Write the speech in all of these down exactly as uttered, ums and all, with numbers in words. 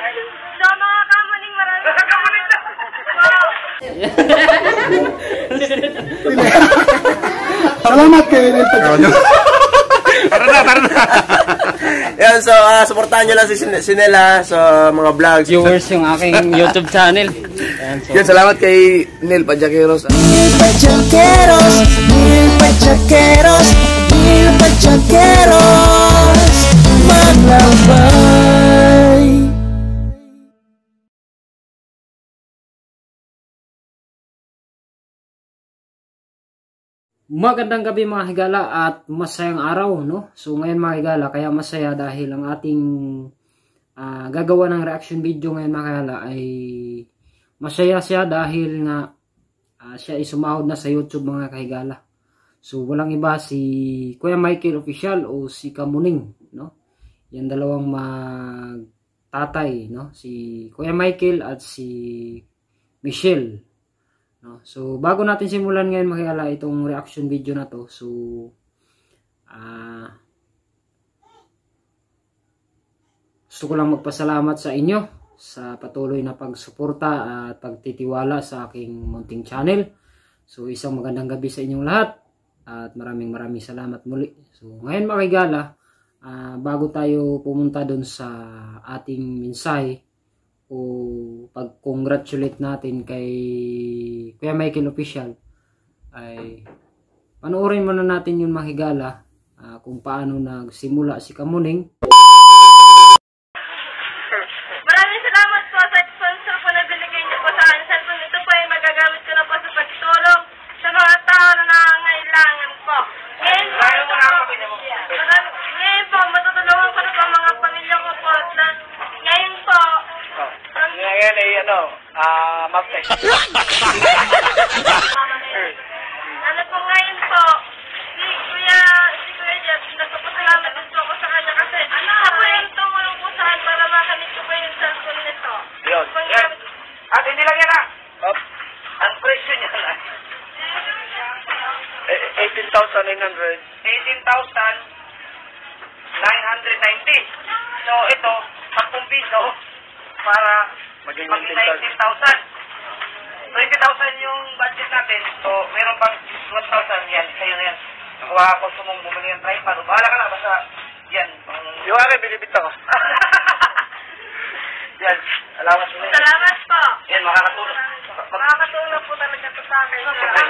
So mga kamuning, maraming kamuning na. Salamat kayo rin. Tara na, tara na. Yan, so uh, supportahan nyo lang si, si Nela sa mga vlogs. Viewers yung aking YouTube channel. Yan, so. Yan, salamat kay Neil Pajaqueros. Neil Pajaqueros, Neil Pajaqueros, Neil Pajaqueros, maglabay. Magandang gabi mga higala at masayang araw, no? So ngayon mga higala, kaya masaya dahil ang ating uh, gagawa ng reaction video ngayon mga higala ay masaya siya dahil nga uh, siya ay sumahod na sa YouTube mga kahigala. So walang iba si Kuya Michael Official o si Kamuning, no? Yan dalawang magtatay, no? Si Kuya Michael at si Michelle. No? So bago natin simulan ngayon makikala itong reaction video na to, so uh, gusto ko lang magpasalamat sa inyo sa patuloy na pagsuporta at pagtitiwala sa aking munting channel. So isang magandang gabi sa inyong lahat at maraming maraming salamat muli. So ngayon makikala, uh, bago tayo pumunta dun sa ating mensahe o pag-congratulate natin kay Kuya Michael Official, ay panoorin muna natin yung mahigala uh, kung paano nagsimula si Kamuning. Maraming salamat po sa sponsor po na binigay niyo po sa akin. Cellphone ito po ay magagamit ko na po sa pagtulong sa mga tao na nangangailangan po. Ngayon po, maraming, ngayon po matutulungan ko na po ang mga pamilya ko po. Ngayon po, Ngayon ay ano, ah, mag-test. ano po ngayon po, si Kuya, si Kuya Jeff, nagpapasalamat din po ako sa kanya kasi siya po yung tumulong po sa akin para makamit ko po yung cellphone nito. Yun. Yan. At hindi lang yan ah. Oh. Ang presyo niya na. eighteen thousand nine hundred. eighteen thousand nine hundred ninety. So ito, ten piso para maging nineteen thousand. twenty thousand yung budget natin. So, meron pang one thousand yan. Sa'yo na yan. Nakuha ko sa mong bumili ng tripod. Bahala ka na. Basta yan. Yung akin, binibita ko. Yan. Alawas mo na yan. Salamat po. Yan, makakatulong. Makakatulong po talaga ito sa akin.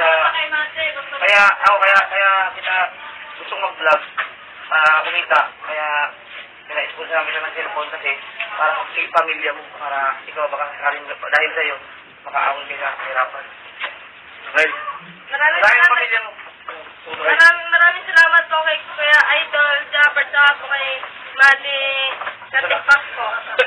Kaya, ako, kaya, kaya kita gustong mag-vlog para kumita. Kaya, pina-expose namin ng cellphone kasi para sa pamilya mo, para ikaw baka sakaling dahil sa'yo, makaawang din na kahirapan. Okay. Maraming Dahil salamat. pamilya mo. Maraming, maraming salamat po kay Kuya Idol, Japper, tsaka po kay Mani Katipak po.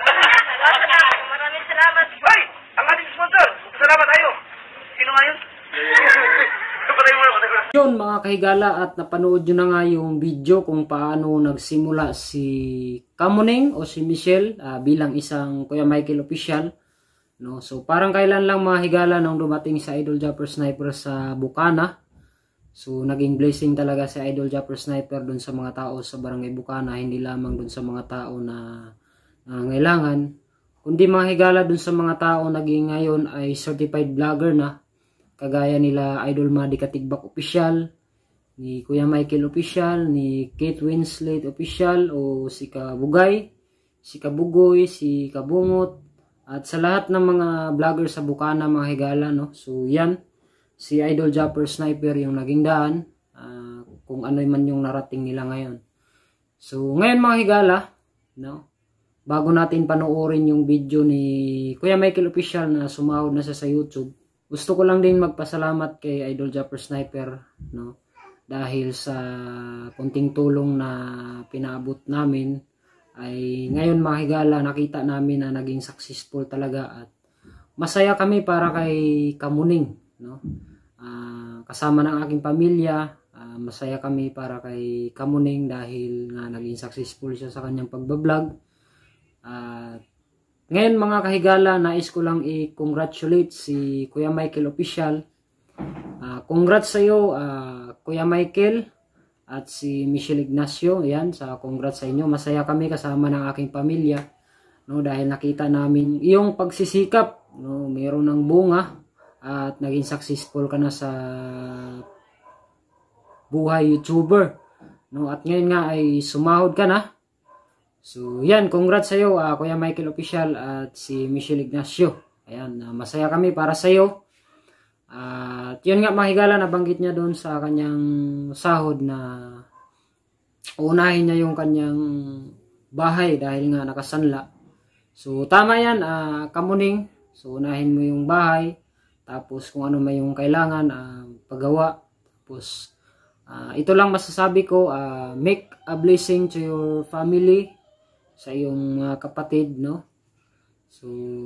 Maraming salamat po. Ay! Ang ating sponsor! Salamat tayo! Sino nga yun? Patay mo na, patay mo na. Yun mga kahigala, at napanood nyo na nga yung video kung paano nagsimula si Kamuning o si Michelle uh, bilang isang Kuya Michael Official, no? So parang kailan lang mga higala nung dumating sa Idol Japper Sniper sa Bukana. So naging blessing talaga si Idol Japper Sniper dun sa mga tao sa Barangay Bukana, hindi lamang dun sa mga tao na nangangailangan, kundi mga higala dun sa mga tao naging ngayon ay certified vlogger na, kagaya nila Idol Madi Katigbak Official, ni Kuya Michael Official, ni Kate Winslet Official o si Kabugay, si Kabugoy, si Kabungot, at sa lahat ng mga vlogger sa Bukana mga higala, no? So yan, si Idol Japper Sniper yung naging daan uh, kung ano man yung narating nila ngayon. So ngayon mga higala, no? Bago natin panoorin yung video ni Kuya Michael Official na sumahod na siya sa YouTube, gusto ko lang din magpasalamat kay Idol Japper Sniper, no? Dahil sa kunting tulong na pinaabot namin ay ngayon mga higala nakita namin na naging successful talaga, at masaya kami para kay Kamuning, no? Uh, kasama ng aking pamilya, uh, masaya kami para kay Kamuning dahil nga naging successful siya sa kanyang pagbablog. Uh, ngayon mga kahigala, nais ko lang i-congratulate si Kuya Michael Official. Uh, congrats sa iyo, uh, Kuya Michael, at si Michelle Ignacio. Yan, sa congrats sa inyo. Masaya kami kasama ng aking pamilya no, dahil nakita namin yung pagsisikap, no, mayroon ng bunga at naging successful ka na sa buhay YouTuber, no, at ngayon nga ay sumahod ka na. So yan, congrats sa iyo, uh, Kuya Michael Official at si Michelle Ignacio. Ayan, uh, masaya kami para sa iyo. Uh, at yun nga, mahigala, nabanggit niya doon sa kanyang sahod na unahin niya yung kanyang bahay dahil nga nakasanla. So tama yan, uh, Kamuning. So unahin mo yung bahay, tapos kung ano may yung kailangan, uh, paggawa. Tapos uh, ito lang masasabi ko, uh, make a blessing to your family, sa iyong uh, kapatid, no? So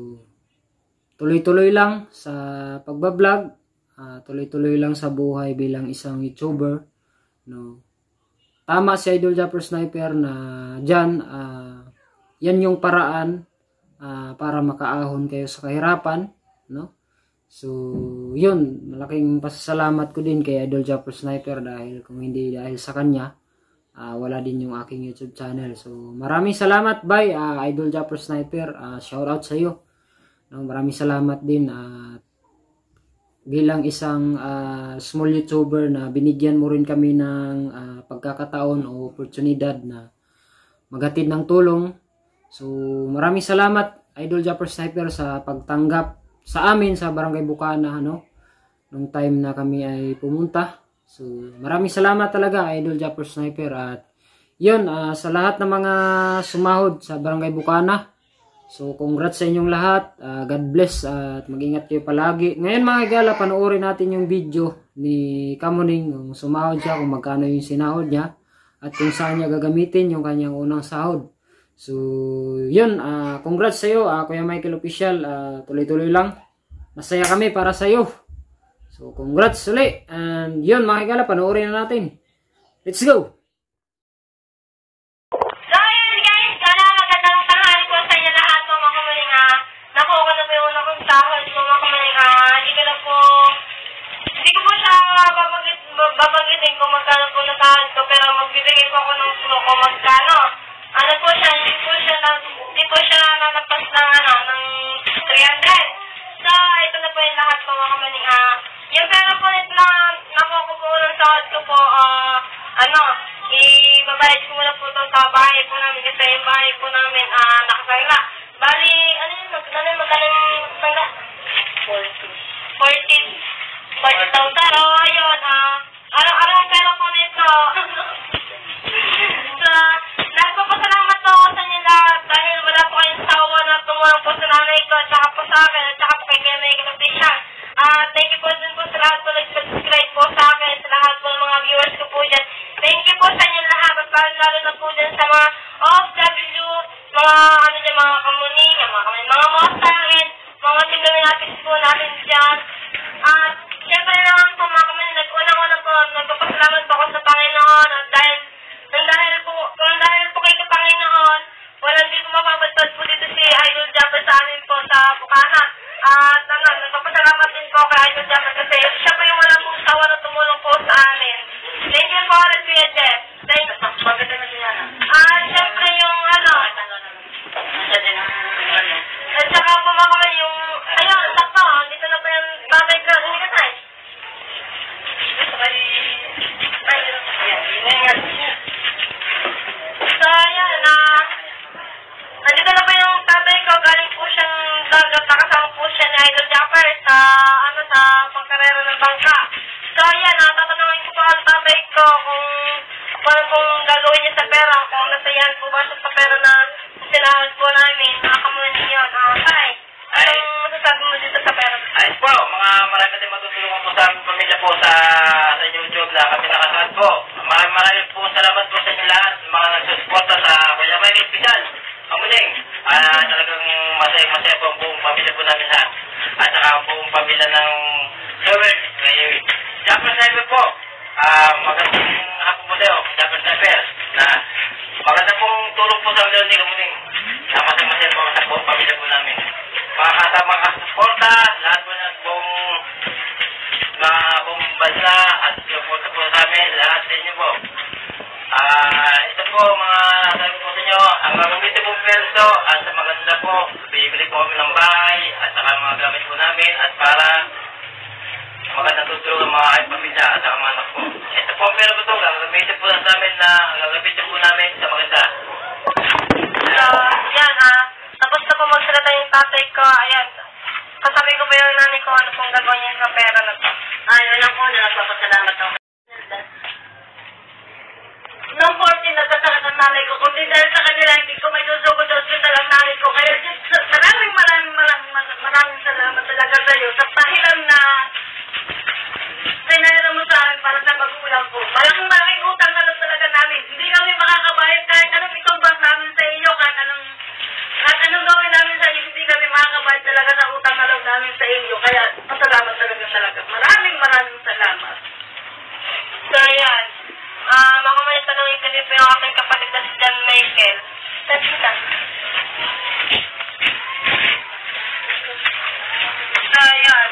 tuloy-tuloy lang sa pagbablog, uh, tuloy-tuloy lang sa buhay bilang isang YouTuber, no? Tama si Idol Japper Sniper na dyan, uh, yan yung paraan uh, para makaahon kayo sa kahirapan, no? So yun, malaking pasasalamat ko din kay Idol Japper Sniper dahil kung hindi dahil sa kanya, uh, wala din yung aking YouTube channel. So maraming salamat, bye, uh, Idol Japper Sniper, uh, shout out sa iyo. No, maraming salamat din at uh, bilang isang uh, small YouTuber na binigyan mo rin kami ng uh, pagkakataon o oportunidad na maghatid ng tulong. So maraming salamat, Idol Japper Sniper, sa pagtanggap sa amin sa Barangay Bukana, ano, nung time na kami ay pumunta. So maraming salamat talaga, Idol Japper Sniper, at yun, uh, sa lahat ng mga sumahod sa Barangay Bukana. So congrats sa inyong lahat, uh, God bless, uh, at mag-ingat kayo palagi. Ngayon mga igala, panoorin natin yung video ni Kamuning, yung sumahod siya, kung magkano yung sinahod niya at kung saan niya gagamitin yung kanyang unang sahod. So yun, uh, congrats sa iyo, uh, Kuya Michael Official, uh, tuloy-tuloy lang, masaya kami para sa iyo. So congrats ulit, and yun mga igala, panoorin na natin. Let's go! Babanggitin kung magkano po nasahod ko, pero magbibigay po ako ng clue kung magkano. Ano po siya, hindi po siya, hindi po siya nalapas ng, ano, ng three hundred. So, ito na po yung lahat po mga kamaling. Uh, yung pera po nito na nakuha ko po ng sahod ko po, uh, ano, ibabayad ko muna po ito sa bahay po namin kasi yung bahay po namin uh, nakasangla. Bali, ano yun, ano yung magaling sangla? fourteen thousand. So, ayun, ah, uh, araw-araw pera po nito. So, nagpapasalamat po ako sa inyo lahat dahil wala po kayong sawa na tumulong po sa nanay ko at saka po sa akin at saka po kay Kuya Michael Official. Uh, thank you po din po sa lahat po nag-subscribe po sa akin, sa lahat po ng mga viewers ko po dyan. Thank you po sa inyo lahat at lalo na po dyan sa mga O F W, mga ano dyan, mga kamuning, mga kamuning, mga mosangin, mga siglaminatis po natin dyan. At siyempre naman po mga kamuning, nag-unang-unang po, nagpapasalamat po ako sa Panginoon at dahil, dahil po, kung dahil po kay Panginoon, walang di ko mapapagtad po dito si Idol Japper sa amin po sa Bukana. At ano, nagpapasalamat din po kay Idol Japper kasi siya po yung walang pong sawa na tumulong po sa amin. Thank you po ulit, Kuya Jeff. Thank you. At siyempre yung ano, at saka po mga kamuning yung, ayun, sakto, dito na po yung babay ko. Hindi ka tayo. So, ayan, na, nandito na po yung tatay ko, galing po siyang dagat, nakasama po siya ni Idol Japper sa, ano, sa pagkarera ng bangka. So, ayan, natatanungin ko po ang tatay ko kung paano pong gagawin niya sa pera, kung nasayahan po ba siya sa pera na sinahod po namin, mga kamunin yun. Ah, tay, anong masasabi mo dito sa pera? Ayos po, mga marami din matutulungan po sa aming pamilya po sa, sa YouTube na kami nakasahod po. Maraming maraming po salamat po sa inyo lahat, mga nagsusuporta sa Kuya Michael Official. Kamuning, ah, talagang masaya-masaya po ang buong pamilya po namin lahat. At saka ang buong pamilya ng Sewell, kay Japper Sniper po. Ah, magandang hapon po tayo, Japper Sniper, na maganda pong tulong po sa mga ni Kamuning. Na masaya-masaya po sa buong pamilya po namin. Mga kasama kasuporta, lahat po ng buong mga buong bansa at suporta po sa amin, lahat sa inyo po. Ah, ito po mga sabi po sa inyo, ang magagamitin pong pelso at sa maganda na po, bibili po kami ng bahay at saka mga gamit po namin at para magandang tutulog ang mga kahit pamilya at saka mga anak po. Ito po ang pera po ito, gagamitin po lang sa amin na gagamitin po namin sa maganda. So, yan ha. Tapos na po magsalita yung tatay ko. Ayan. Kasabi ko pa yung nanay ko ano pong gagawin niya sa pera na to. Ayun lang po, nagpapasalamat ako. Noong fourteen, nagkasakit ang nanay ko. Kung di dahil sa kanila, hindi ko may susugod sa hospital ang nanay ko. Kaya maraming maraming maraming maraming salamat talaga sa iyo. Sa pahiram na pinahira mo sa akin para sa magulang ko. Malaking malaking utang na lang talaga namin. Hindi kami makakabayad kahit anong itumbang namin sa iyo. Kahit anong, kahit anong gawin namin sa iyo, hindi kami makakabayad talaga sa utang na lang namin sa iyo. Kaya pasalamat talaga talaga. Maraming maraming salamat. So, yan. Ah, mga may tanongin kasi po yung aking kapatid na si John Michael. That's it. So, yan.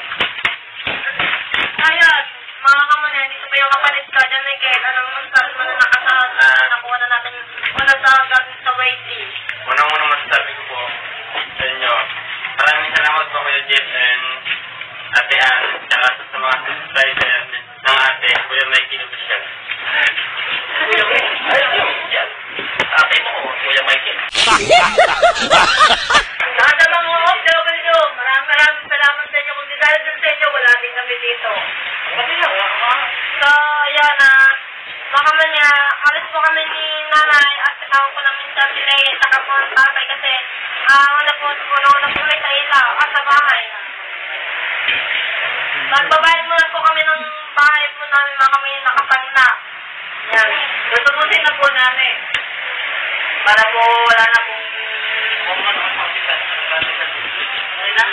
Ayan, mga kamunin, dito po yung kapatid ko, John Michael. Anong masasabi mo na nakasahod na nakuha na natin unang sahod natin sa waiting? Unang-unang masasabi ko po sa inyo, maraming salamat po Kuya Jeff and Ate Ann, tsaka sa mga subscriber ng ate, Kuya Mikey Official. Kuya Mikey Official? Ate mo, Kuya Mikey. Lahat ng mga O F W, maraming maraming salamat sa inyo. Kung di dahil dun sa inyo, wala din kami dito. So, ayan na. Baka man niya, alis po kami ni nanay at sakaw ko namin sa pilay at saka po ang tatay kasi ah, uh, wala po po na po may kaila at sa bahay. Magbabayad muna po kami ng bahay po namin mga kami nakapangna. Yan. Tutubusin na po namin. Para po wala na pong ano na?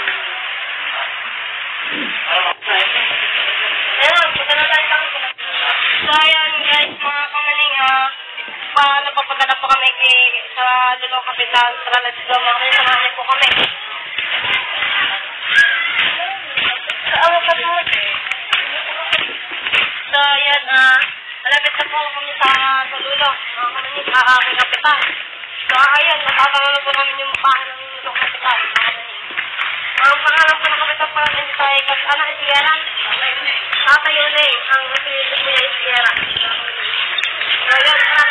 Ayun, pagkanalan lang po. So, ayan guys, mga kamaling, ah, pa, napapadala po kami kay, sa Lulong Kapitan, sa Nagsigama kami, samahan po kami. Sa ano pa po? So, ayan, ah, malapit na po kami sa, sa Lulong, mga kamaling, sa aking Kapitan. So, ayan, natatala po namin yung bahay ng Lulong Kapitan, mga kamaling. Ang pangalan po ng Kapitan parang hindi tayo, kasi ano, Isigera? Tatay Unay, ang kasi po yung Isigera. So, ayan,